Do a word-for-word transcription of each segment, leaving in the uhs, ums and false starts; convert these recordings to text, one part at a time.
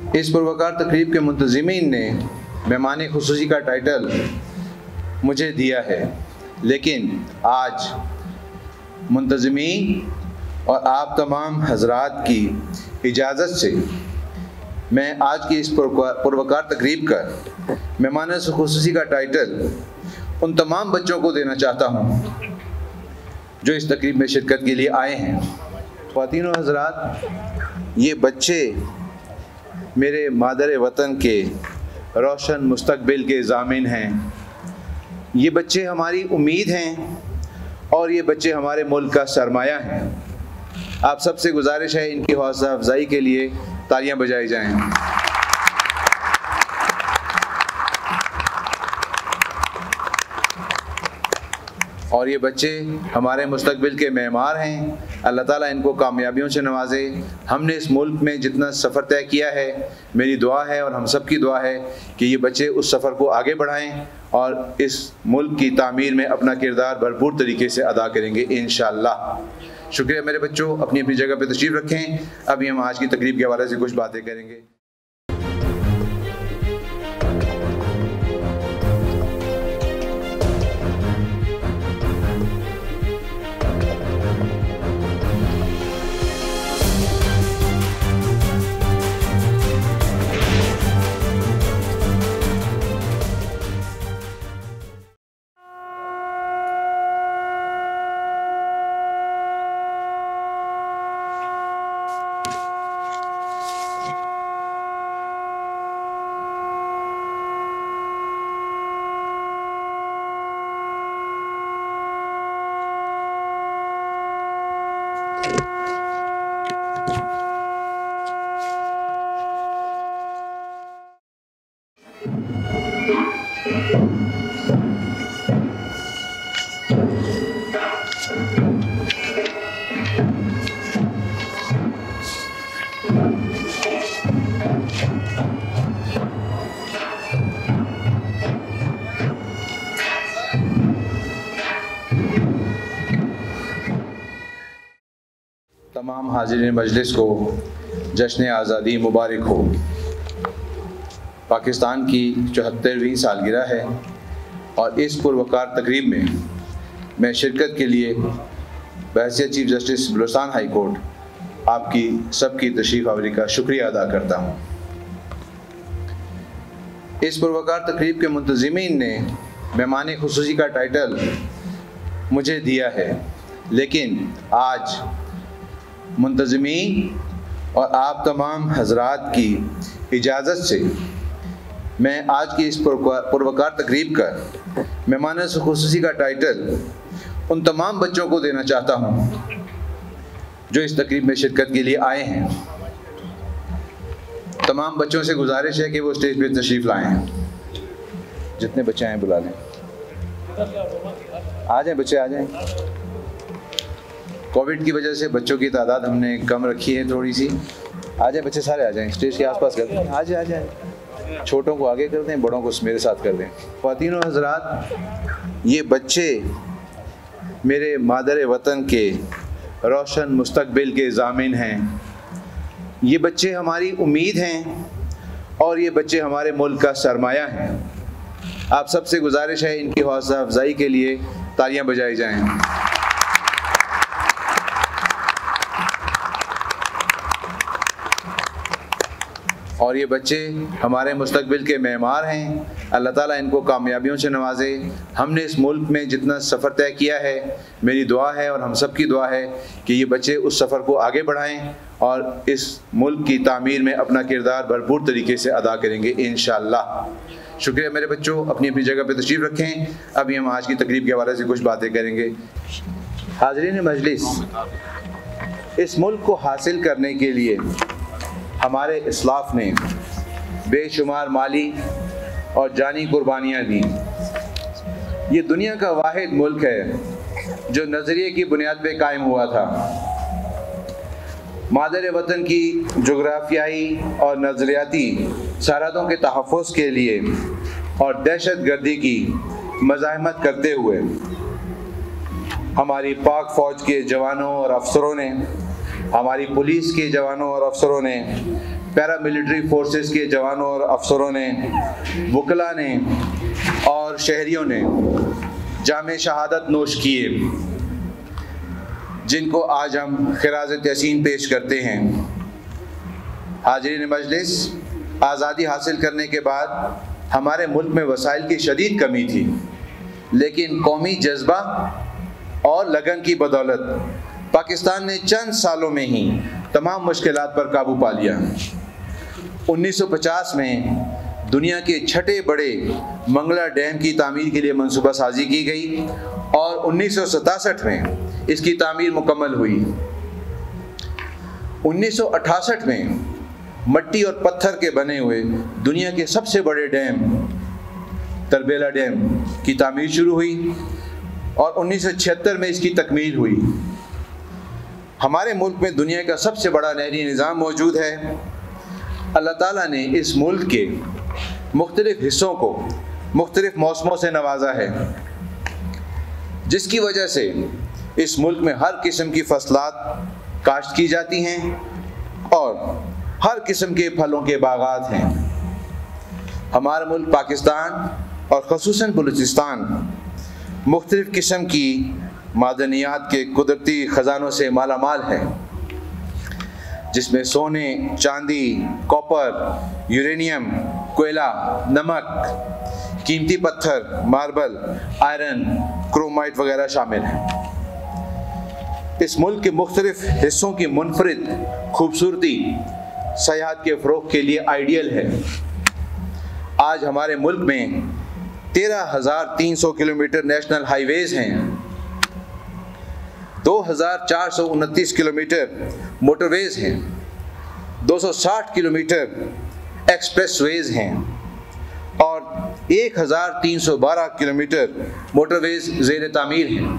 इस पुरवकार तकरीब के मुंतज़िमीन ने मेहमान खुसूसी का टाइटल मुझे दिया है, लेकिन आज मुंतज़िमीन और आप तमाम हज़रात की इजाज़त से मैं आज की इस पुरवकार तकरीब का मेहमान खुसूसी का टाइटल उन तमाम बच्चों को देना चाहता हूँ जो इस तकरीब में शिरकत के लिए आए हैं। ख़वातीन व हज़रात, ये बच्चे मेरे मादर वतन के रोशन मुस्तकबिल के ज़ामिन हैं। ये बच्चे हमारी उम्मीद हैं और ये बच्चे हमारे मुल्क का सरमाया हैं। आप सबसे गुजारिश है इनकी हौसला अफजाई के लिए तालियां बजाई जाएं। और ये बच्चे हमारे मुस्तकबिल के मेमार हैं। अल्लाह ताला इनको कामयाबियों से नवाजे। हमने इस मुल्क में जितना सफ़र तय किया है, मेरी दुआ है और हम सब की दुआ है कि ये बच्चे उस सफ़र को आगे बढ़ाएं और इस मुल्क की तामीर में अपना किरदार भरपूर तरीके से अदा करेंगे इंशाअल्लाह। शुक्रिया मेरे बच्चों, अपनी अपनी जगह पर तशरीफ़ रखें। अभी हम आज की तकरीब के हवाले से कुछ बातें करेंगे। तमाम हाज़िरीन मजलिस को जश्न आज़ादी मुबारक हो। पाकिस्तान की चौहत्तरवीं सालगिरह है और इस पुरवकार तकरीब में मैं शिरकत के लिए बहैसियत chief justice Balochistan high court आपकी सबकी तशरीफ़ आवरी का शुक्रिया अदा करता हूँ। इस पुरवकार तकरीब के मुंतज़िमीन ने मेहमान खुसूसी का टाइटल मुझे दिया है, लेकिन आज मुंतज़िमीन और आप तमाम हज़रात की इजाज़त से मैं आज की इस पुरवकार तकरीब का मेहमान खुसूसी का टाइटल उन तमाम बच्चों को देना चाहता हूँ जो इस तकरीब में शिरकत के लिए आए हैं। तमाम बच्चों से गुजारिश है कि वो स्टेज पे तशरीफ़ लाएँ। जितने बच्चे आए बुला लें, आ जाएं बच्चे, आ जाएं। कोविड की वजह से बच्चों की तादाद हमने कम रखी है थोड़ी सी। आ जाए बच्चे, सारे आ जाएं, स्टेज के आसपास कर दें। आ जाए आ जाए छोटों को आगे कर दें, बड़ों को मेरे साथ कर दें। ख़वातीन व हज़रात, ये बच्चे मेरे मादर वतन के रोशन मुस्तकबिल के ज़ामिन हैं। ये बच्चे हमारी उम्मीद हैं और ये बच्चे हमारे मुल्क का सरमाया हैं। आप सबसे गुजारिश है इनकी हौसला अफजाई के लिए तालियां बजाई जाएं। और ये बच्चे हमारे मुस्तकबिल के मेमार हैं। अल्लाह ताला इनको कामयाबियों से नवाजे। हमने इस मुल्क में जितना सफ़र तय किया है, मेरी दुआ है और हम सब की दुआ है कि ये बच्चे उस सफ़र को आगे बढ़ाएं और इस मुल्क की तामीर में अपना किरदार भरपूर तरीके से अदा करेंगे इंशाअल्लाह। शुक्रिया मेरे बच्चों, अपनी अपनी जगह पर तशरीफ़ रखें। अभी हम आज की तकरीब के हवाले से कुछ बातें करेंगे। हाज़रीन मजलिस, इस मुल्क को हासिल करने के लिए हमारे इस्लाफ ने बेशुमार माली और जानी कुर्बानियाँ दी। ये दुनिया का वाहिद मुल्क है जो नज़रिए की बुनियाद पे कायम हुआ था। मादर वतन की जोग्राफियाई और नज़रियाती सरहदों के तहफ़्फ़ुज़ के लिए और दहशत गर्दी की मज़ाहमत करते हुए हमारी पाक फ़ौज के जवानों और अफसरों ने, हमारी पुलिस के जवानों और अफसरों ने पैरामिलिट्री फोर्सेस के जवानों और अफसरों ने, वकला ने और शहरियों ने जामे शहादत नोश किए, जिनको आज हम खिराज तहसीन पेश करते हैं। हाज़रीन मजलिस, आज़ादी हासिल करने के बाद हमारे मुल्क में वसाइल की शदीद कमी थी, लेकिन कौमी जज्बा और लगन की बदौलत पाकिस्तान ने चंद सालों में ही तमाम मुश्किलात पर काबू पा लिया। उन्नीस सौ पचास में दुनिया के छठे बड़े मंगला डैम की तामीर के लिए मनसूबा साजी की गई और उन्नीस सौ सतासठ में इसकी तामीर मुकम्मल हुई। उन्नीस सौ अठासठ में मट्टी और पत्थर के बने हुए दुनिया के सबसे बड़े डैम तरबेला डैम की तामीर शुरू हुई और उन्नीस सौ छिहत्तर में इसकी तकमील हुई। हमारे मुल्क में दुनिया का सबसे बड़ा नहरी निज़ाम मौजूद है। अल्लाह ताला ने इस मुल्क के मुख्तलिफ हिस्सों को मुख्तलिफ मौसमों से नवाजा है, जिसकी वजह से इस मुल्क में हर किस्म की फसलात काश्त की जाती हैं और हर किस्म के फलों के बागात हैं। हमारा मुल्क पाकिस्तान और ख़ुसूसन बलूचिस्तान मुख्तलिफ किस्म की मादनियात के कुदरती ख़जानों से मालामाल है, जिसमें सोने, चांदी, कॉपर, यूरेनियम, कोयला, नमक, कीमती पत्थर, मार्बल, आयरन, क्रोमाइट वगैरह शामिल हैं। इस मुल्क के मुख्तलिफ हिस्सों की मुनफरिद खूबसूरती सयाहत के फ़रोग़ के लिए आइडियल है। आज हमारे मुल्क में तेरह हज़ार तीन सौ किलोमीटर नेशनल हाईवेज़ हैं, दो हज़ार चार सौ उनतीस किलोमीटर मोटरवेज़ हैं, दो सौ साठ किलोमीटर एक्सप्रेसवेज़ हैं और एक हज़ार तीन सौ बारह किलोमीटर मोटरवेज़ ज़ेर तामीर हैं।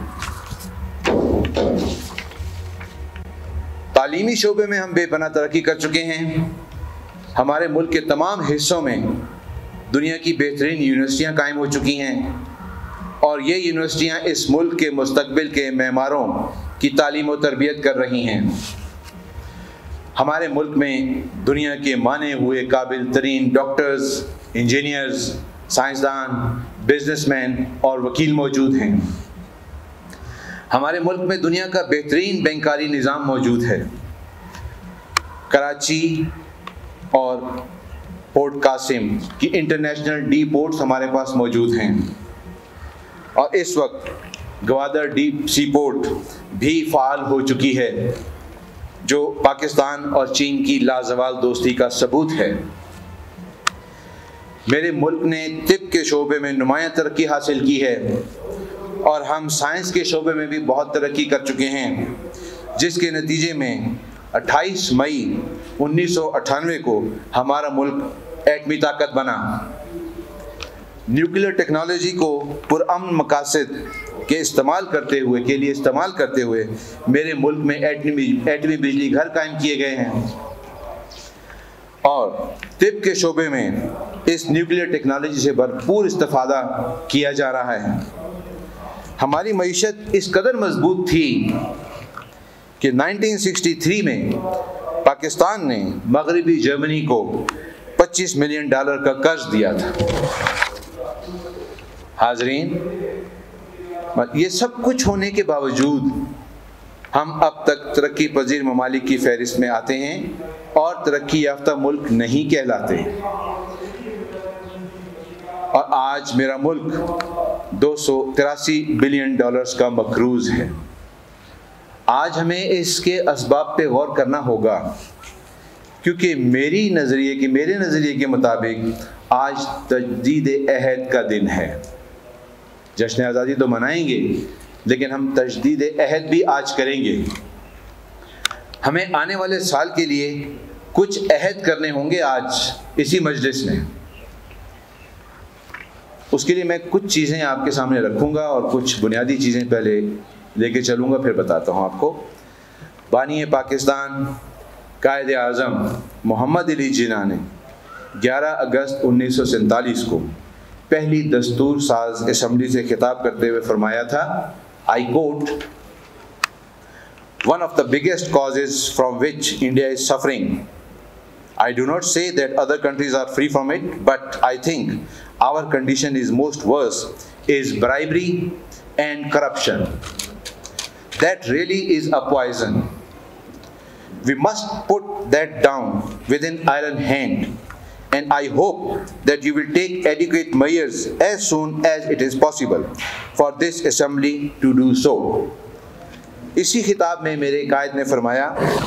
तालीमी शोबे में हम बेपनाह तरक्की कर चुके हैं। हमारे मुल्क के तमाम हिस्सों में दुनिया की बेहतरीन यूनिवर्सिटियाँ कायम हो चुकी हैं और ये यूनिवर्सिटियाँ इस मुल्क के मुस्तकबिल के मेमारों की तालीम और तरबियत कर रही हैं। हमारे मुल्क में दुनिया के माने हुए काबिल तरीन डॉक्टर्स, इंजीनियर्स, साइंसदान, बिजनेसमैन और वकील मौजूद हैं। हमारे मुल्क में दुनिया का बेहतरीन बैंकारी निज़ाम मौजूद है। कराची और पोर्ट कासिम की इंटरनेशनल डी पोर्ट्स हमारे पास मौजूद हैं और इस वक्त गवादर डीप सी पोर्ट भी फ़ाल हो चुकी है, जो पाकिस्तान और चीन की लाजवाल दोस्ती का सबूत है। मेरे मुल्क ने तिब के शोबे में नुमायां तरक्की हासिल की है और हम साइंस के शोबे में भी बहुत तरक्की कर चुके हैं, जिसके नतीजे में अट्ठाईस मई उन्नीस सौ अट्ठानवे को हमारा मुल्क एटमी ताकत बना। न्यूक्लियर टेक्नोलॉजी को पुरअमन मकासद के इस्तेमाल करते हुए के लिए इस्तेमाल करते हुए मेरे मुल्क में एटमी एटमी बिजली घर कायम किए गए हैं और तिब के शोबे में इस न्यूक्लियर टेक्नोलॉजी से भरपूर इस्तेफादा किया जा रहा है। हमारी मईशत इस कदर मजबूत थी कि उन्नीस सौ तिरसठ में पाकिस्तान ने मगरबी जर्मनी को पच्चीस मिलियन डॉलर का कर्ज दिया था। हाजरीन, ये सब कुछ होने के बावजूद हम अब तक तरक्की पजीर ममालिक की फहरिस्त में आते हैं और तरक्की याफ्ता मुल्क नहीं कहलाते। और आज मेरा मुल्क दो सौ तिरासी बिलियन डॉलर्स का मकरूज है। आज हमें इसके असबाब पे गौर करना होगा, क्योंकि मेरी नज़रिए के मेरे नज़रिए के मुताबिक आज तजदीद अहद का दिन है। जश्न आज़ादी तो मनाएंगे, लेकिन हम तजदीद अहद भी आज करेंगे। हमें आने वाले साल के लिए कुछ अहद करने होंगे आज इसी मजलिस में। उसके लिए मैं कुछ चीज़ें आपके सामने रखूँगा और कुछ बुनियादी चीज़ें पहले लेके चलूँगा, फिर बताता हूँ आपको। बानी पाकिस्तान कायद आज़म मोहम्मद अली जिन्ना ने ग्यारह अगस्त उन्नीस सौ सैंतालीस को पहली दस्तूर साज असम्बली से खिताब करते हुए फरमाया था, I quote, one of the biggest causes from which India is suffering I do not say that other countries are free from it, but I think our condition is most worse is bribery and corruption. That really is a poison. We must put that down with an iron hand, and I hope that you will take adequate measures as soon as it is possible for this assembly to do so. इसी खिताब में मेरे कायद ने फरमाया,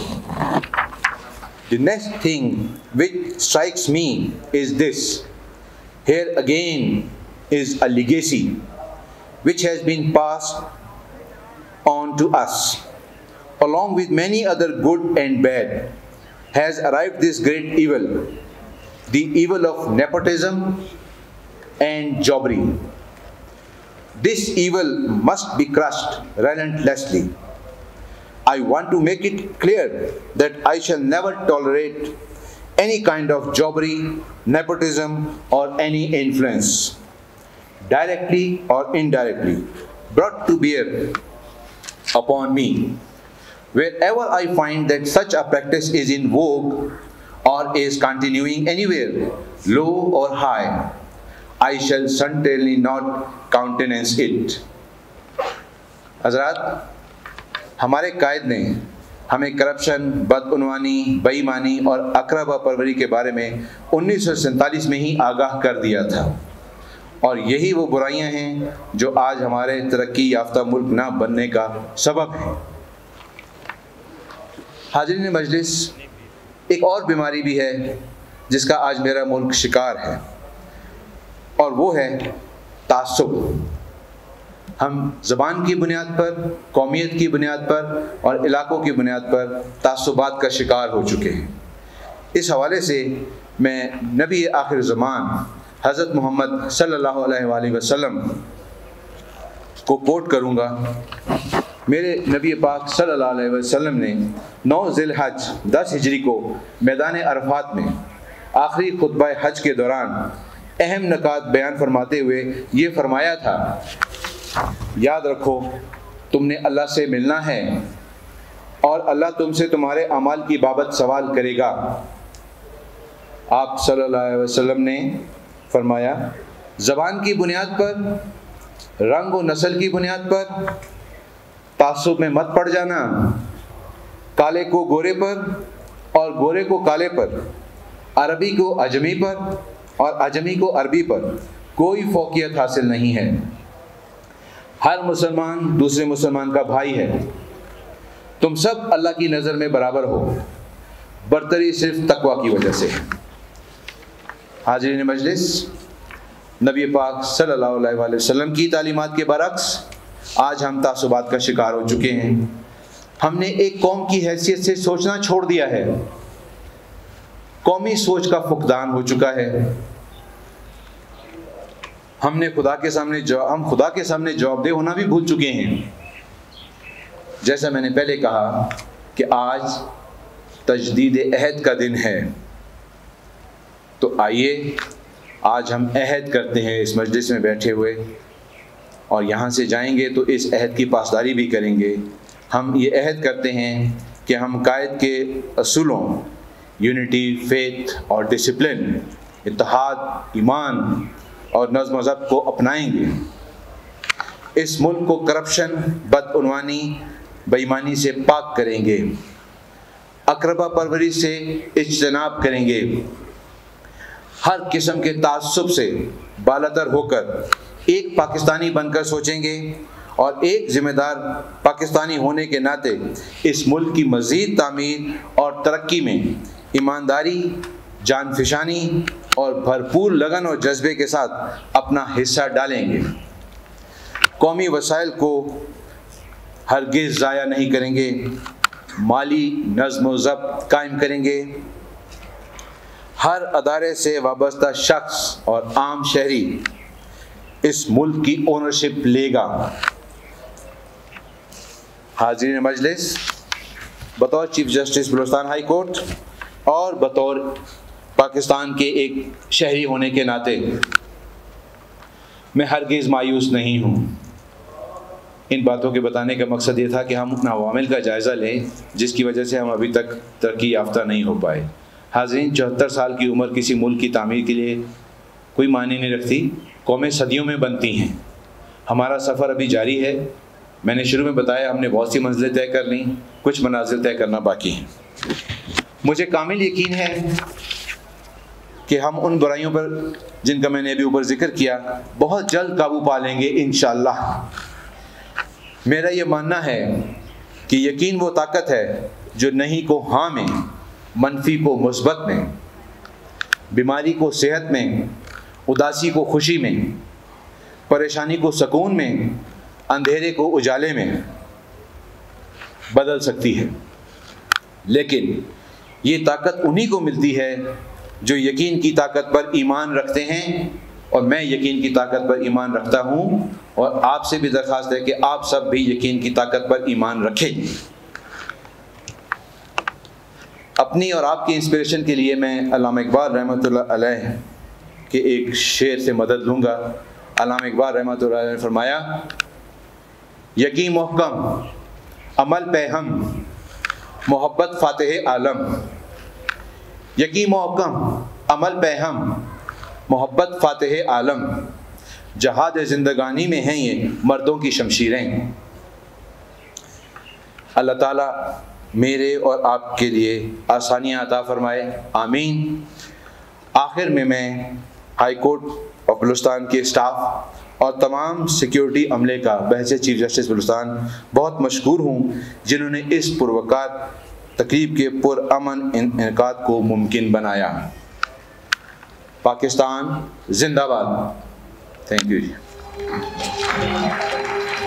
The next thing which strikes me is this. Here again is a legacy which has been passed on to us. Along with many other good and bad, has arrived this great evil, the evil of nepotism and jobbery. This evil must be crushed relentlessly. I want to make it clear that I shall never tolerate any kind of jobbery, nepotism, or any influence, directly or indirectly, brought to bear upon me. Wherever I find that such a practice is in vogue or is continuing anywhere, low or high, I shall certainly not countenance it. हज़रात, हमारे कायद ने हमें corruption, बदउनवानी, बेईमानी और अकरबा परवरी के बारे में उन्नीस सौ सैंतालीस में ही आगाह कर दिया था, और यही वो बुराइयां हैं जो आज हमारे तरक्की याफ्ता मुल्क ना बनने का सबब है। हाज़रीन मजलिस, एक और बीमारी भी है जिसका आज मेरा मुल्क शिकार है, और वो है तासुब। हम ज़बान की बुनियाद पर, कौमियत की बुनियाद पर और इलाकों की बुनियाद पर तासुबात का शिकार हो चुके हैं। इस हवाले से मैं नबी आखिर ज़मान हज़रत मोहम्मद सल्लल्लाहु अलैहि वसल्लम को कोट करूँगा। मेरे नबी पाक सल्लल्लाहु अलैहि वसल्लम ने नौ ज़िलहज दस हिजरी को मैदान अरफात में आखिरी खुतबा हज के दौरान अहम नकात बयान फरमाते हुए ये फरमाया था, याद रखो तुमने अल्लाह से मिलना है और अल्लाह तुमसे तुम्हारे अमाल की बाबत सवाल करेगा। आप सल्लल्लाहु अलैहि वसल्लम ने फरमाया, ज़बान की बुनियाद पर, रंग और नस्ल की बुनियाद पर तासुब में मत पड़ जाना। काले को गोरे पर और गोरे को काले पर, अरबी को अजमी पर और अजमी को अरबी पर कोई फौकियत हासिल नहीं है। हर मुसलमान दूसरे मुसलमान का भाई है। तुम सब अल्लाह की नज़र में बराबर हो, बरतरी सिर्फ तकवा की वजह से। हाज़रीन मजलिस, नबी पाक सल्लल्लाहु अलैहि वसल्लम की तालीमात के बरक्स आज हम तासुबात का शिकार हो चुके हैं। हमने एक कौम की हैसियत से सोचना छोड़ दिया है। कौमी सोच का फुकदान हो चुका है। हमने खुदा के सामने हम खुदा के सामने जवाबदेह होना भी भूल चुके हैं। जैसा मैंने पहले कहा कि आज तजदीद अहद का दिन है, तो आइए आज हम अहद करते हैं इस मजलिस में बैठे हुए, और यहाँ से जाएंगे तो इस अहद की पासदारी भी करेंगे। हम ये अहद करते हैं कि हम कायद के असूलों यूनिटी, फेथ और डिसिप्लिन, इत्तेहाद, ईमान और नज़्म व ज़ब्त को अपनाएंगे। इस मुल्क को करप्शन, बदउनवानी, बेईमानी से पाक करेंगे। अकरबा परवरी से इज्तनाब करेंगे। हर किस्म के तासुब से बालातर होकर एक पाकिस्तानी बनकर सोचेंगे, और एक ज़िम्मेदार पाकिस्तानी होने के नाते इस मुल्क की मज़ीद तामीर और तरक्की में ईमानदारी, जानफिशानी और भरपूर लगन और जज्बे के साथ अपना हिस्सा डालेंगे। कौमी वसाइल को हरगिज़ ज़ाया नहीं करेंगे। माली नज़्म व ज़ब्त कायम करेंगे। हर अदारे से वाबस्ता शख्स और आम शहरी इस मुल्क की ओनरशिप लेगा। हाज़रीन मजलिस, बतौर chief justice Balochistan high court और बतौर पाकिस्तान के एक शहरी होने के नाते मैं हरगिज़ मायूस नहीं हूँ। इन बातों के बताने का मकसद ये था कि हम उन अवामिल का जायज़ा लें जिसकी वजह से हम अभी तक तरक्की याफ्ता नहीं हो पाए। हाज़रीन, चौहत्तर साल की उम्र किसी मुल्क की तामीर के लिए कोई मायने नहीं रखती। कौमें सदियों में बनती हैं। हमारा सफ़र अभी जारी है। मैंने शुरू में बताया हमने बहुत सी मंजिलें तय कर लीं, कुछ मनाजिल तय करना बाकी हैं। मुझे कामिल यकीन है कि हम उन बुराइयों पर जिनका मैंने अभी ऊपर जिक्र किया बहुत जल्द काबू पा लेंगे इंशाअल्लाह। मेरा ये मानना है कि यकीन वो ताकत है जो नहीं को हाँ में, मनफी को मुस्बत में, बीमारी को सेहत में, उदासी को खुशी में, परेशानी को सुकून में, अंधेरे को उजाले में बदल सकती है। लेकिन ये ताकत उन्हीं को मिलती है जो यकीन की ताकत पर ईमान रखते हैं, और मैं यकीन की ताकत पर ईमान रखता हूँ। और आपसे भी दरख्वास्त है कि आप सब भी यकीन की ताकत पर ईमान रखें। अपनी और आपकी इंस्पिरेशन के लिए मैं अल्लामा इकबाल रहमतुल्लाह अलैह के एक शेर से मदद लूँगा। अल्लामा इकबाल रहमतुल्लाह अलैह ने फरमाया, यकीन मोहकम अमल पे हम, मोहब्बत फातिह आलम। यकीन मोहकम अमल पे हम, मोहब्बत फातिह आलम। जहाद ज़िंदगानी में हैं ये मर्दों की शमशीरें। अल्लाह ताला मेरे और आपके लिए आसानियाँ अता फरमाए, आमीन। आखिर में मैं हाई कोर्ट ऑफ बलूचिस्तान के स्टाफ और तमाम सिक्योरिटी अमले का बहस चीफ जस्टिस बलूचिस्तान बहुत मशकूर हूँ जिन्होंने इस पुरवकार तकरीब के पुरअमन इनेकाद को मुमकिन बनाया। पाकिस्तान जिंदाबाद। Thank you ji.